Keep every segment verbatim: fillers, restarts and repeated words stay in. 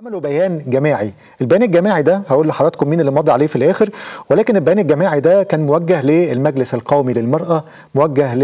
عملوا بيان جماعي. البيان الجماعي ده هقول لحضراتكم مين اللي مضى عليه في الاخر، ولكن البيان الجماعي ده كان موجه للمجلس القومي للمرأة، موجه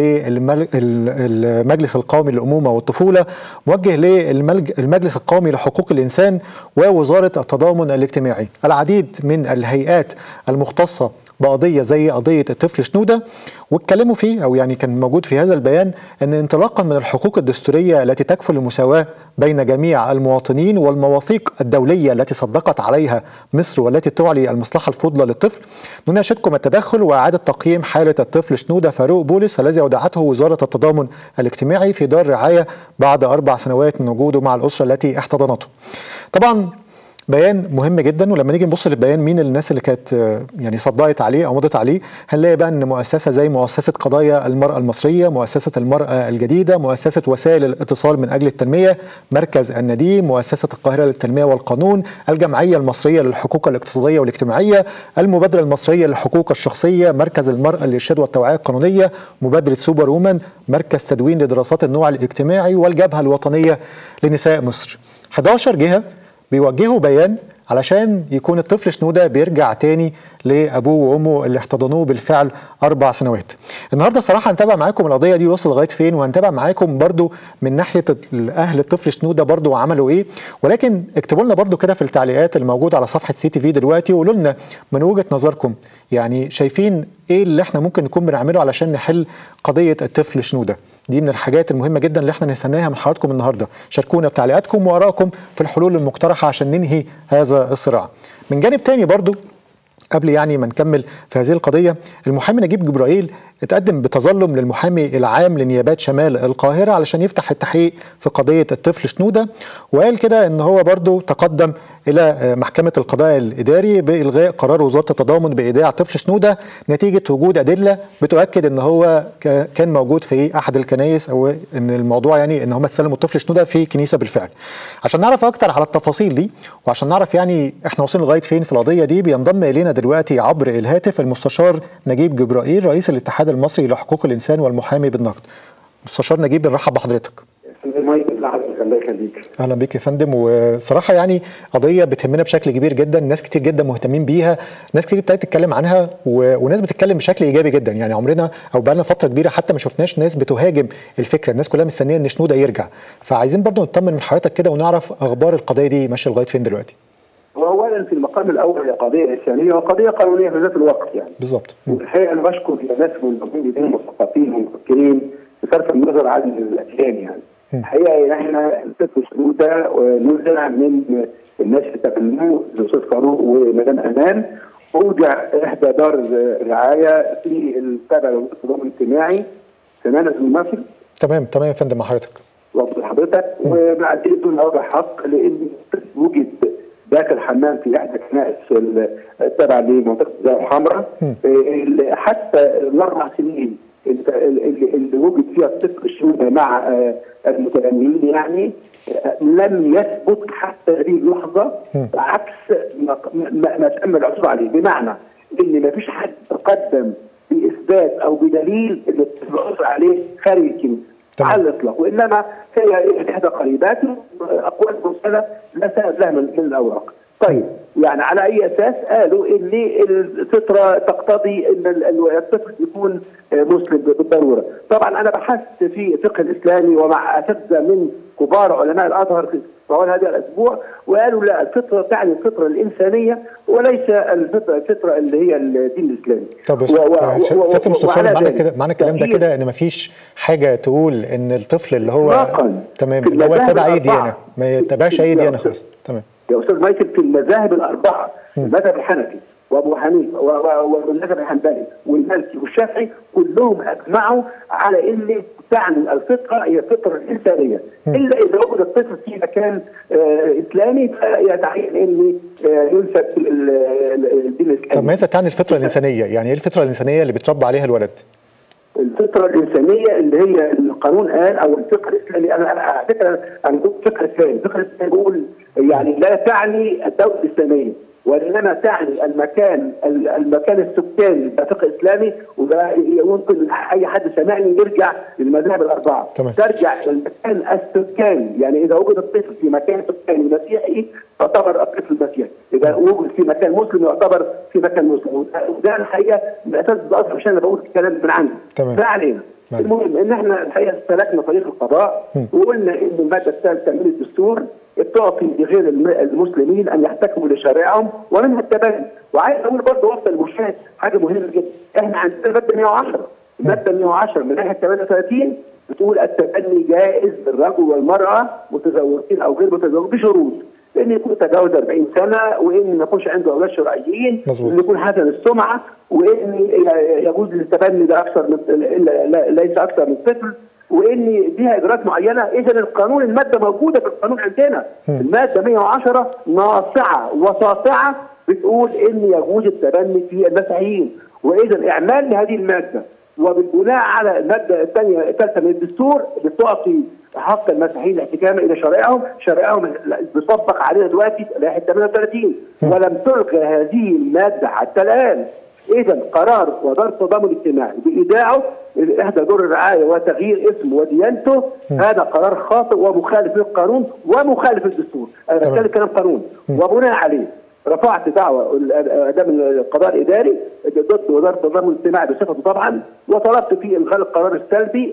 للمجلس القومي للأمومة والطفولة، موجه للمجلس القومي لحقوق الإنسان ووزارة التضامن الاجتماعي. العديد من الهيئات المختصة بقضية زي قضية الطفل شنودة، واتكلموا فيه أو يعني كان موجود في هذا البيان أن انطلاقا من الحقوق الدستورية التي تكفل المساواة بين جميع المواطنين والمواثيق الدولية التي صدقت عليها مصر والتي تعلي المصلحة الفضلى للطفل، نناشدكم التدخل وإعادة تقييم حالة الطفل شنودة فاروق بولس الذي أودعته وزارة التضامن الاجتماعي في دار رعاية بعد أربع سنوات من وجوده مع الأسرة التي احتضنته. طبعا بيان مهم جدا، ولما نيجي نبص للبيان مين الناس اللي كانت يعني صدقت عليه او مضت عليه، هنلاقي بقى ان مؤسسه زي مؤسسه قضايا المراه المصريه، مؤسسه المراه الجديده، مؤسسه وسائل الاتصال من اجل التنميه، مركز النديم، مؤسسه القاهره للتنميه والقانون، الجمعيه المصريه للحقوق الاقتصاديه والاجتماعيه، المبادره المصريه للحقوق الشخصيه، مركز المراه للارشاد والتوعيه القانونيه، مبادره سوبر وومن، مركز تدوين لدراسات النوع الاجتماعي، والجبهه الوطنيه لنساء مصر. حداشر جهه بيوجهوا بيان علشان يكون الطفل شنودة بيرجع تاني لأبوه وأمه اللي احتضنوه بالفعل أربع سنوات. النهاردة صراحة هنتابع معاكم القضية دي وصل لغاية فين، وهنتابع معاكم برضو من ناحية أهل الطفل شنودة برضو عملوا إيه، ولكن اكتبوا لنا برضو كده في التعليقات الموجودة على صفحة سي تي في دلوقتي، وقولوا لنا من وجهة نظركم يعني شايفين إيه اللي احنا ممكن نكون بنعمله علشان نحل قضية الطفل شنودة. دي من الحاجات المهمة جدا اللي احنا نستناها من حضراتكم النهارده، شاركونا بتعليقاتكم وآرائكم في الحلول المقترحة عشان ننهي هذا الصراع. من جانب تاني برضو قبل يعني ما نكمل في هذه القضية، المحامي نجيب جبرائيل اتقدم بتظلم للمحامي العام لنيابات شمال القاهرة علشان يفتح التحقيق في قضية الطفل شنودة، وقال كده ان هو برضو تقدم الى محكمة القضاء الاداري بإلغاء قرار وزارة التضامن بإيداع طفل شنودة نتيجة وجود أدلة بتؤكد ان هو كان موجود في احد الكنائس، او ان الموضوع يعني ان هم استلموا الطفل شنودة في كنيسة بالفعل. عشان نعرف اكتر على التفاصيل دي وعشان نعرف يعني احنا وصلنا لغاية فين في القضية دي، بينضم الينا دلوقتي عبر الهاتف المستشار نجيب جبرائيل رئيس الاتحاد المصري لحقوق الانسان والمحامي بالنقد. مستشار نجيب بنرحب بحضرتك. اهلا بيك يا فندم. وصراحه يعني قضيه بتهمنا بشكل كبير جدا، ناس كتير جدا مهتمين بيها، ناس كتير ابتدت تتكلم عنها و... وناس بتتكلم بشكل ايجابي جدا. يعني عمرنا او بقالنا فتره كبيره حتى ما شفناش ناس بتهاجم الفكره، الناس كلها مستنيه ان شنودة يرجع. فعايزين برضو نطمن من حضرتك كده ونعرف اخبار القضيه دي ماشيه لغايه فين دلوقتي. واولا في المقام الاول هي قضيه انسانيه وقضيه قانونيه في ذات الوقت يعني. بالظبط. والحقيقه انا بشكر الناس الموجودين المثقفين والمفكرين بصرف النظر عن الاديان يعني. الحقيقه احنا الطفل شنودة نزع من الناس اللي تبنوه الاستاذ فاروق ومدام امان، ووضع احدى دار رعايه في التابع للتضامن الاجتماعي في نانس المصري. تمام تمام يا فندم مع حضرتك. وقت حضرتك وبعدين دون وضع حق لان وجد داخل حمام في احدى الكنائس التابعه لمنطقه الزاويه الحمراء. حتى الاربع سنين اللي, اللي وجد فيها الطفل شنودة مع المتأملين يعني لم يثبت حتى هذه اللحظه عكس ما, ما, ما تم العثور عليه، بمعنى ان ما فيش حد تقدم باثبات او بدليل ان العثور عليه خارج الكنيسه على الاطلاق، وانما هي احدى قريباته اقوال مرسله لا سند لها من الاوراق. طيب يعني على اي اساس قالوا ان الفطره تقتضي ان الطفل يكون مسلم بالضروره؟ طبعا انا بحثت في الفقه الاسلامي ومع اساتذه من كبار علماء الازهر في طوال هذا الاسبوع، وقالوا لا، الفطره تعني الفطره الانسانيه وليس الفطره الفطره اللي هي الدين الاسلامي. طب سياده المستشار معنى كده معنى الكلام ده كده ان مفيش حاجه تقول ان الطفل اللي هو تمام اللي هو تبع اي ديانه ما يتبعش اي ديانه خالص. تمام يا استاذ مايكل، في المذاهب الاربعه المذهب الحنفي وابو حنيفه والمذهب الحنبلي والمالكي والشافعي كلهم اجمعوا على ان تعني الفطره هي الفطره الانسانيه، الا اذا وجد الطفل في مكان آه اسلامي فيتعين ان آه ينسب الدين الاسلامي. طب ماذا تعني الفطره الانسانيه؟ يعني ايه الفطره الانسانيه اللي بيتربى عليها الولد؟ الفطره الانسانيه اللي هي القانون قال او الفقه الاسلامي، انا انا على فكره انا قلت فقه اسلامي، الفقه الاسلامي بيقول يعني لا تعني الدوله الاسلاميه، وانما تعني المكان المكان السكاني للفقه الاسلامي، وده يمكن اي حد سمعني يرجع للمذاهب الاربعه. تمام. ترجع للمكان السكاني، يعني اذا وجد الطفل في مكان سكاني مسيحي يعتبر الطفل مسيحي، اذا وجد في مكان مسلم يعتبر في مكان مسلم، وده الحقيقه الاساس الاصل عشان انا بقول الكلام من عندي. تمام. ما علينا. المهم ان احنا الحقيقه سلكنا طريق القضاء وقلنا ان الماده الثالثه من الدستور تعطي لغير المسلمين ان يحتكموا لشرائعهم ومنها التبني. وعايز اقول برضه وسط المشاهد حاجه مهمه جدا، احنا عندنا الماده مئة وعشرة، الماده مئة وعشرة من ناحيه ثمانية وثلاثين بتقول التبني جائز للرجل والمراه متزوجين او غير متزوجين بشروط، ان يكون تجاوز أربعين سنه، وان ما يكونش عنده اولاد شرعيين، وان يكون حسن السمعه، وان يجوز للتبني ده اكثر من ليس اكثر من طفل، وان ليها اجراءات معينه. اذا القانون الماده موجوده في القانون عندنا، الماده مئة وعشرة ناصعه وساطعه بتقول ان يجوز التبني في المسيحيين، واذا اعمال لهذه الماده وبالبناء على الماده الثانيه الثالثه من الدستور بتعطي حق المسيحيين الاحتكام الى شرائعهم، شرائعهم بتطبق علينا دلوقتي لائحه ثمانية وثلاثين، ولم تلغى هذه الماده حتى الان. اذا قرار وزاره التضامن الاجتماعي بايداعه احدى دور الرعايه وتغيير اسمه وديانته هذا قرار خاطئ ومخالف للقانون ومخالف للدستور. انا بتكلم كلام قانون، وبناء عليه رفعت دعوه امام القضاء الاداري ضد وزاره التضامن الاجتماعي بصفته طبعا، وطلبت فيه الغاء القرار السلبي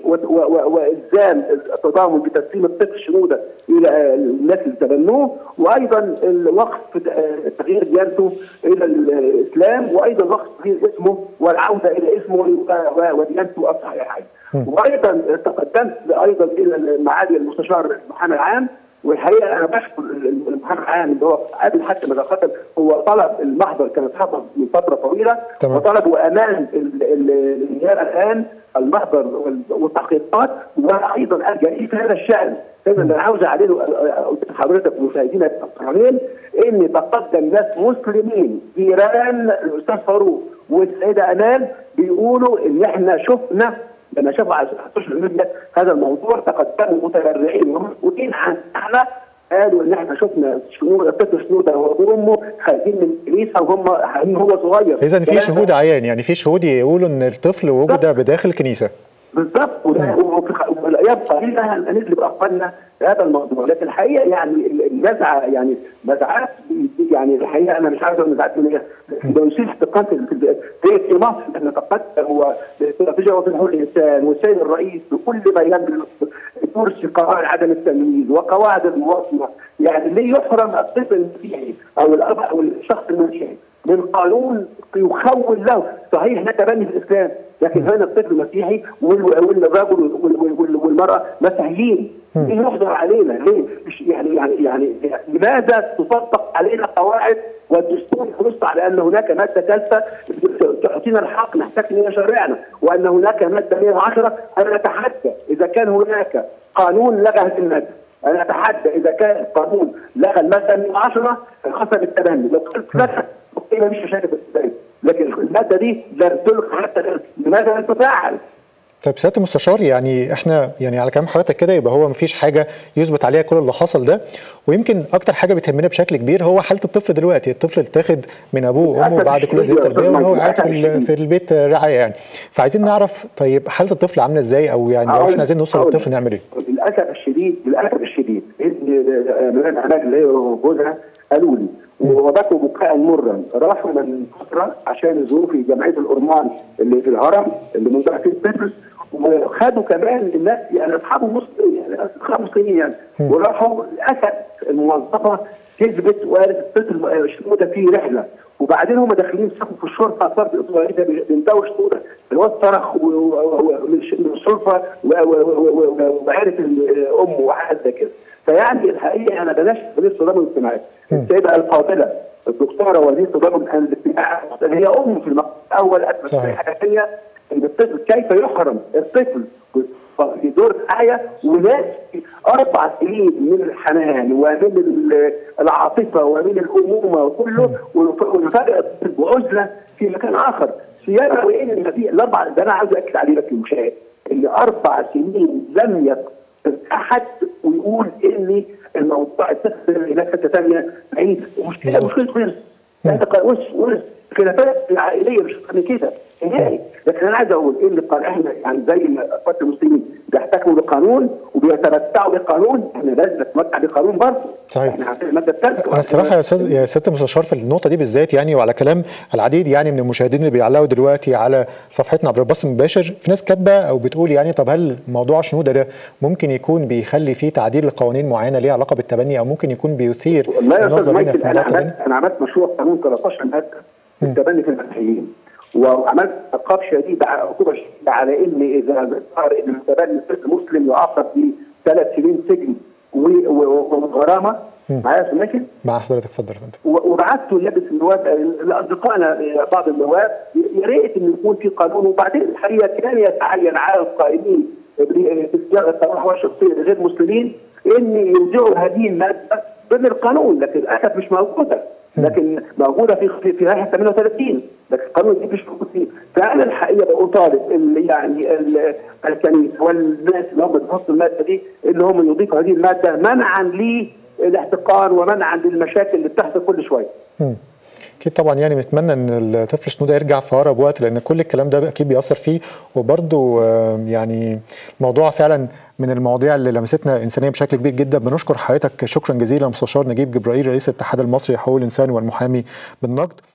والزام التضامن بتسليم الطفل شنوده الى الناس اللي تبنوه، وايضا الوقف تغيير ديانته الى الاسلام، وايضا وقف تغيير اسمه والعوده الى اسمه وديانته الصحيحه. وايضا تقدمت ايضا الى معالي المستشار المحامي العام، والحقيقه انا بشكر المحامي العام اللي هو قبل حتى ما دخل هو طلب المحضر، كان اتحفظ من فتره طويله تمام. وطلبوا امام النيابه الان المحضر والتحقيقات، وايضا ارجع في هذا الشان انا اللي عاوز عليه قلت لحضرتك ومشاهدينا الكرامين ان تقدم ناس مسلمين جيران الاستاذ فاروق والسيده امال بيقولوا ان احنا شفنا لما شافوا على السوشيال ميديا هذا الموضوع تقدموا متبرعين ومسؤولين عن احنا قالوا ان احنا شفنا شنو الطفل شنوده وابوه وامه خارجين من الكنيسه وهم هو صغير. اذا في شهود عيان، يعني في شهود يقولوا ان الطفل وجد بداخل الكنيسه. بالضبط، والايام قليله نجلب اخبارنا هذا الموضوع، لكن الحقيقه يعني النزعه يعني نزعات يعني الحقيقه انا مش عارف نزعات من ايه، بنصيح استقامه في مصر احنا تقدم واستراتيجيه وطن حقوق الانسان والسيد الرئيس بكل ما يملك ترسي قواعد عدم التمييز وقواعد المواطنه، يعني ليه يحرم الطفل المسيحي او الاب او الشخص المسيحي من قانون يخول له؟ صحيح ده تبني في الاسلام، لكن هنا الطفل مسيحي والرجل والمراه مسيحيين، ليه يحظر علينا؟ ليه؟ يعني يعني يعني لماذا تطبق علينا قواعد والدستور ينص على ان هناك ماده ثالثه تعطينا الحق نحتكم الى شرائعنا، وان هناك ماده مئة وعشرة؟ انا اتحدى اذا كان هناك قانون لغى هذه الماده، انا اتحدى اذا كان القانون لغى الماده مئة وعشرة الخاصه بالتبني، لو قلت لك اوكي مفيش مشاكل في التبني، لكن الماده دي لم تلغى حتى الان، لماذا لم تفعل؟ طيب سياده المستشار، يعني احنا يعني على كلام حضرتك كده يبقى هو مفيش حاجه يثبت عليها كل اللي حصل ده، ويمكن اكتر حاجه بتهمنا بشكل كبير هو حاله الطفل دلوقتي، الطفل اتاخد من ابوه وامه بعد كل هذه التربيه وهو قاعد في, في البيت رعايه يعني، فعايزين نعرف طيب حاله الطفل عامله ازاي، او يعني لو احنا عايزين نوصل للطفل نعمل ايه؟ للاسف الشديد للاسف الشديد ان انا اللي هي جوزها قالوا لي وبكوا بكاء مرا، راحوا من فتره عشان ظروف جمعيه الأورمان اللي في الهرم اللي منطقه فيه الطفل، وخدوا كمان الناس يعني اصحابه مسلمين يعني اصحاب مسلمين يعني، وراحوا للاسف الموظفه كذبت وقالت الطفل شنوده فيه رحله، وبعدين هم داخلين سافوا في الشرطه صارت الاسبوع ده بينتهوا شنوده، الواد صرخ من الشرطه وعرف امه وحاجه زي كده. فيعني الحقيقه انا بناشد وزير التضامن الاجتماعي السيده الفاضله الدكتوره وزير التضامن الاجتماعي هي ام في المقام الاول اثبت حاجه ثانيه ان الطفل كيف يحرم الطفل في دور رعايه وناس اربع سنين من الحنان ومن العاطفه ومن الامومه وكله، ونفاجئ الطفل بعزله في مكان اخر سياده، وان الاربع ده انا عاوز اكد عليه لك المشاهد ان اربع سنين لم يقل احد ويقول ان الموضوع الطفل هناك حته ثانيه بعيد، مشكله مشكله غير خلافات عائليه مش كده نهائي. لكن انا عايز اقول ايه اللي قال احنا يعني زي ما اخوات المسلمين بيحتكموا بالقانون وبيتمتعوا بالقانون، احنا لازم نتمتع بالقانون برضه. صحيح. احنا عندنا الماده الثالثه. انا الصراحه يا استاذ يا سياده المستشار في النقطه دي بالذات يعني، وعلى كلام العديد يعني من المشاهدين اللي بيعلقوا دلوقتي على صفحتنا عبر البث المباشر، في ناس كاتبه او بتقول يعني طب هل موضوع شنوده ده ممكن يكون بيخلي فيه تعديل لقوانين معينه ليها علاقه بالتبني، او ممكن يكون بيثير النظر هنا في موضوع التبني؟ انا عملت مشروع قانون ثلاثة عشر ماده في التبني في المسيحيين، وعملت عقاب شديد عقوبه شديده على ان اذا ظهر ان المتبني مسلم يعاقب بثلاث سنين سجن وغرامه. معايا سماكن؟ مع حضرتك اتفضل يا فندم. وبعته لابس النواب لاصدقائنا بعض النواب يا ريت ان يكون في قانون. وبعدين الحقيقه كان يتعين على القائمين في صياغه التوحش الشخصيه لغير المسلمين ان يوزعوا هذه الماده ضمن القانون، لكن للاسف مش موجوده. لكن موجوده في في في لائحه ثمانية وثلاثين، لكن القانون دي مش موجود فيه. فانا الحقيقه بطالب يعني الكنيسه والناس اللي هم بيحطوا الماده دي اللي هم يضيفوا هذه الماده منعا للاحتقان ومنعا للمشاكل اللي بتحصل كل شويه. اكيد طبعا يعني بنتمنى ان الطفل شنوده يرجع في اقرب وقت، لان كل الكلام ده اكيد بيأثر فيه. وبرده يعني الموضوع فعلا من المواضيع اللي لمستنا انسانيا بشكل كبير جدا. بنشكر حضرتك شكرا جزيلا مستشار نجيب جبرائيل رئيس الاتحاد المصري لحقوق الانسان والمحامي بالنقد.